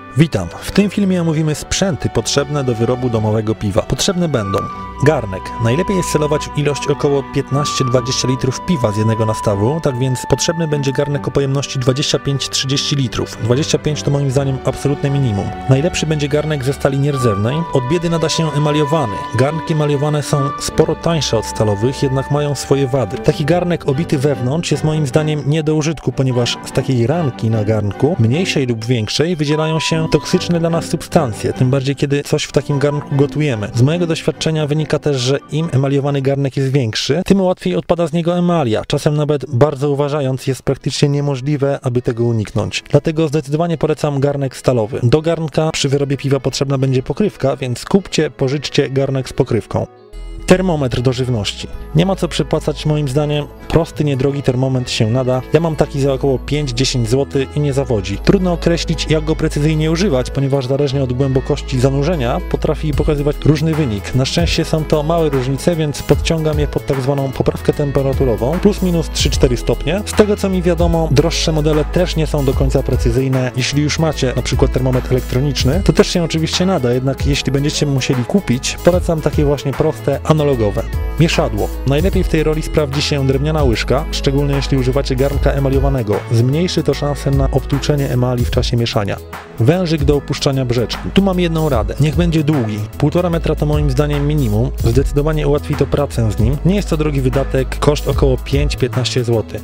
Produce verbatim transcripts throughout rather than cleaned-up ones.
Witam. W tym filmie omówimy sprzęty potrzebne do wyrobu domowego piwa. Potrzebne będą garnek. Najlepiej jest celować w ilość około piętnaście do dwudziestu litrów piwa z jednego nastawu, tak więc potrzebny będzie garnek o pojemności dwadzieścia pięć do trzydziestu litrów. dwadzieścia pięć to moim zdaniem absolutne minimum. Najlepszy będzie garnek ze stali nierdzewnej. Od biedy nada się emaliowany. Garnki emaliowane są sporo tańsze od stalowych, jednak mają swoje wady. Taki garnek obity wewnątrz jest moim zdaniem nie do użytku, ponieważ z takiej ranki na garnku, mniejszej lub większej, wydzielają się toksyczne dla nas substancje, tym bardziej kiedy coś w takim garnku gotujemy. Z mojego doświadczenia wynika też, że im emaliowany garnek jest większy, tym łatwiej odpada z niego emalia. Czasem nawet bardzo uważając jest praktycznie niemożliwe, aby tego uniknąć. Dlatego zdecydowanie polecam garnek stalowy. Do garnka przy wyrobie piwa potrzebna będzie pokrywka, więc kupcie, pożyczcie garnek z pokrywką. Termometr do żywności. Nie ma co przypłacać moim zdaniem, prosty, niedrogi termometr się nada. Ja mam taki za około pięć do dziesięciu złotych i nie zawodzi. Trudno określić, jak go precyzyjnie używać, ponieważ zależnie od głębokości zanurzenia potrafi pokazywać różny wynik. Na szczęście są to małe różnice, więc podciągam je pod tak zwaną poprawkę temperaturową, plus minus trzy cztery stopnie. Z tego co mi wiadomo, droższe modele też nie są do końca precyzyjne. Jeśli już macie na przykład termometr elektroniczny, to też się oczywiście nada, jednak jeśli będziecie musieli kupić, polecam takie właśnie proste, analogowe. Mieszadło. Najlepiej w tej roli sprawdzi się drewniana łyżka, szczególnie jeśli używacie garnka emaliowanego. Zmniejszy to szansę na obtłuczenie emali w czasie mieszania. Wężyk do opuszczania brzeczki. Tu mam jedną radę. Niech będzie długi. Półtora metra to moim zdaniem minimum. Zdecydowanie ułatwi to pracę z nim. Nie jest to drogi wydatek, koszt około pięć do piętnastu złotych.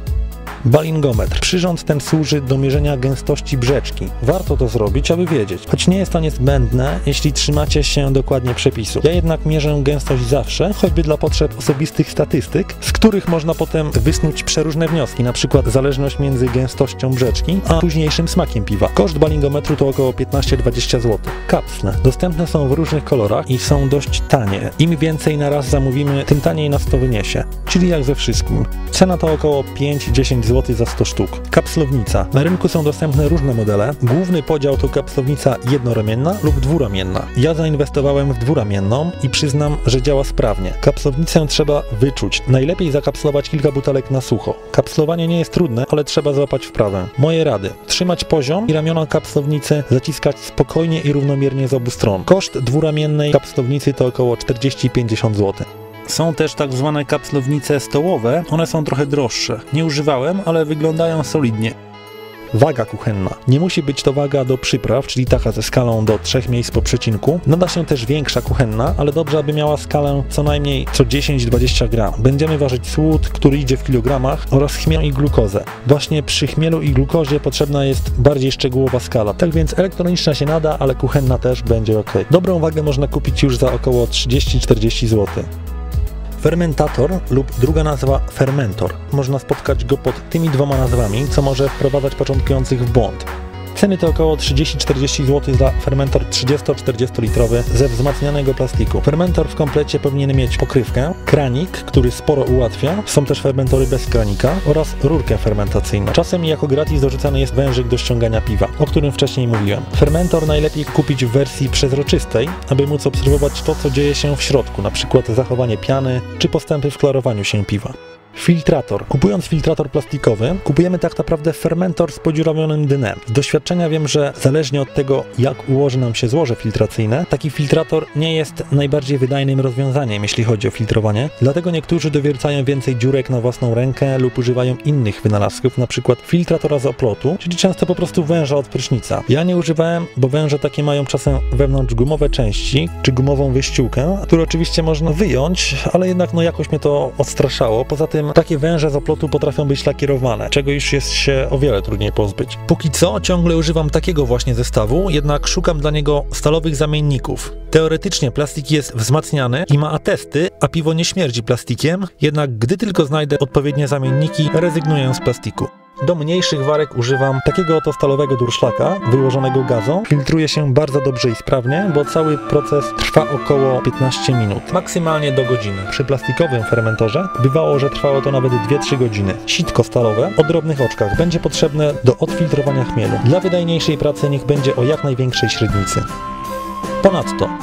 Balingometr. Przyrząd ten służy do mierzenia gęstości brzeczki. Warto to zrobić, aby wiedzieć. Choć nie jest to niezbędne, jeśli trzymacie się dokładnie przepisu. Ja jednak mierzę gęstość zawsze, choćby dla potrzeb osobistych statystyk, z których można potem wysnuć przeróżne wnioski, na przykład zależność między gęstością brzeczki a późniejszym smakiem piwa. Koszt balingometru to około piętnaście do dwudziestu złotych. Kapsle. Dostępne są w różnych kolorach i są dość tanie. Im więcej na raz zamówimy, tym taniej nas to wyniesie. Czyli jak ze wszystkim. Cena to około pięć do dziesięciu złotych za sto sztuk. Kapslownica. Na rynku są dostępne różne modele. Główny podział to kapslownica jednoramienna lub dwuramienna. Ja zainwestowałem w dwuramienną i przyznam, że działa sprawnie. Kapslownicę trzeba wyczuć. Najlepiej zakapslować kilka butelek na sucho. Kapslowanie nie jest trudne, ale trzeba złapać wprawę. Moje rady. Trzymać poziom i ramiona kapslownicy zaciskać spokojnie i równomiernie z obu stron. Koszt dwuramiennej kapslownicy to około czterdzieści do pięćdziesięciu złotych. Są też tak zwane kapslownice stołowe, one są trochę droższe. Nie używałem, ale wyglądają solidnie. Waga kuchenna. Nie musi być to waga do przypraw, czyli taka ze skalą do trzech miejsc po przecinku. Nada się też większa kuchenna, ale dobrze, aby miała skalę co najmniej co dziesięć do dwudziestu gramów. Będziemy ważyć słód, który idzie w kilogramach, oraz chmiel i glukozę. Właśnie przy chmielu i glukozie potrzebna jest bardziej szczegółowa skala. Tak więc elektroniczna się nada, ale kuchenna też będzie ok. Dobrą wagę można kupić już za około trzydzieści do czterdziestu złotych. Fermentator lub druga nazwa fermentor. Można spotkać go pod tymi dwoma nazwami, co może wprowadzać początkujących w błąd. Ceny to około trzydzieści do czterdziestu złotych za fermentor trzydziesto do czterdziestu litrowy ze wzmacnianego plastiku. Fermentor w komplecie powinien mieć pokrywkę, kranik, który sporo ułatwia, są też fermentory bez kranika oraz rurkę fermentacyjną. Czasem jako gratis dorzucany jest wężyk do ściągania piwa, o którym wcześniej mówiłem. Fermentor najlepiej kupić w wersji przezroczystej, aby móc obserwować to, co dzieje się w środku, na przykład zachowanie piany czy postępy w klarowaniu się piwa. Filtrator. Kupując filtrator plastikowy, kupujemy tak naprawdę fermentor z podziurawionym dnem. Z doświadczenia wiem, że zależnie od tego, jak ułoży nam się złoże filtracyjne, taki filtrator nie jest najbardziej wydajnym rozwiązaniem, jeśli chodzi o filtrowanie. Dlatego niektórzy dowiercają więcej dziurek na własną rękę lub używają innych wynalazków, na przykład filtratora z oplotu, czyli często po prostu węża od prysznica. Ja nie używałem, bo węże takie mają czasem wewnątrz gumowe części, czy gumową wyściółkę, które oczywiście można wyjąć, ale jednak no jakoś mnie to odstraszało. Poza tym takie węże z oplotu potrafią być lakierowane, czego już jest się o wiele trudniej pozbyć. Póki co ciągle używam takiego właśnie zestawu, jednak szukam dla niego stalowych zamienników. Teoretycznie plastik jest wzmacniany i ma atesty, a piwo nie śmierdzi plastikiem, jednak gdy tylko znajdę odpowiednie zamienniki, rezygnuję z plastiku. Do mniejszych warek używam takiego oto stalowego durszlaka wyłożonego gazą. Filtruje się bardzo dobrze i sprawnie, bo cały proces trwa około piętnaście minut, maksymalnie do godziny. Przy plastikowym fermentorze bywało, że trwało to nawet dwie do trzech godziny. Sitko stalowe o drobnych oczkach będzie potrzebne do odfiltrowania chmielu. Dla wydajniejszej pracy niech będzie o jak największej średnicy. Ponadto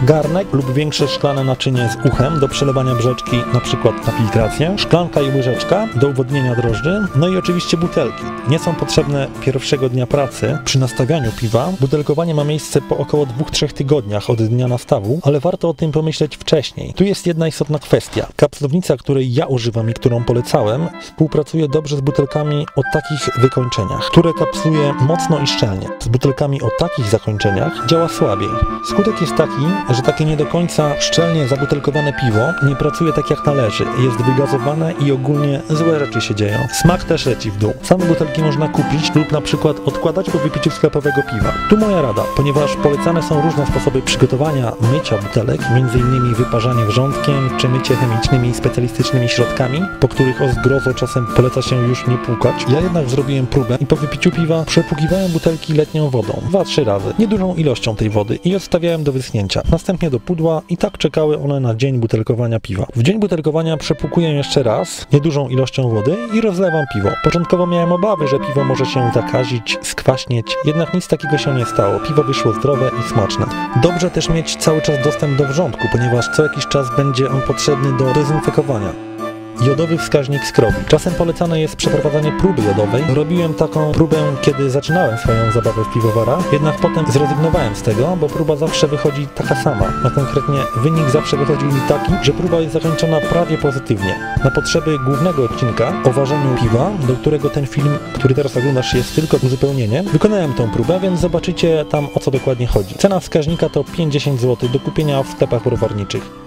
garnek lub większe szklane naczynie z uchem do przelewania brzeczki, na przykład na filtrację, szklanka i łyżeczka do uwodnienia drożdży, no i oczywiście butelki. Nie są potrzebne pierwszego dnia pracy. Przy nastawianiu piwa butelkowanie ma miejsce po około dwóch do trzech tygodniach od dnia nastawu, ale warto o tym pomyśleć wcześniej. Tu jest jedna istotna kwestia. Kapslownica, której ja używam i którą polecałem, współpracuje dobrze z butelkami o takich wykończeniach, które kapsluje mocno i szczelnie. Z butelkami o takich zakończeniach działa słabiej. Skutek jest taki, że takie nie do końca szczelnie zabutelkowane piwo nie pracuje tak jak należy, jest wygazowane i ogólnie złe rzeczy się dzieją. Smak też leci w dół. Same butelki można kupić lub na przykład odkładać po wypiciu sklepowego piwa. Tu moja rada, ponieważ polecane są różne sposoby przygotowania mycia butelek, m.in. wyparzanie wrzątkiem czy mycie chemicznymi i specjalistycznymi środkami, po których o zgrozo czasem poleca się już nie płukać. Ja jednak zrobiłem próbę i po wypiciu piwa przepłukiwałem butelki letnią wodą. Dwa, trzy razy. Niedużą ilością tej wody i odstawiałem do wyschnięcia. Następnie do pudła i tak czekały one na dzień butelkowania piwa. W dzień butelkowania przepłukuję jeszcze raz niedużą ilością wody i rozlewam piwo. Początkowo miałem obawy, że piwo może się zakazić, skwaśnieć, jednak nic takiego się nie stało. Piwo wyszło zdrowe i smaczne. Dobrze też mieć cały czas dostęp do wrzątku, ponieważ co jakiś czas będzie on potrzebny do dezynfekowania. Jodowy wskaźnik skrobi. Czasem polecane jest przeprowadzanie próby jodowej. Robiłem taką próbę, kiedy zaczynałem swoją zabawę w piwowarach, jednak potem zrezygnowałem z tego, bo próba zawsze wychodzi taka sama. A konkretnie wynik zawsze wychodził mi taki, że próba jest zakończona prawie pozytywnie. Na potrzeby głównego odcinka o ważeniu piwa, do którego ten film, który teraz oglądasz, jest tylko uzupełnieniem, wykonałem tą próbę, więc zobaczycie tam, o co dokładnie chodzi. Cena wskaźnika to pięć do dziesięciu złotych do kupienia w sklepach browarniczych.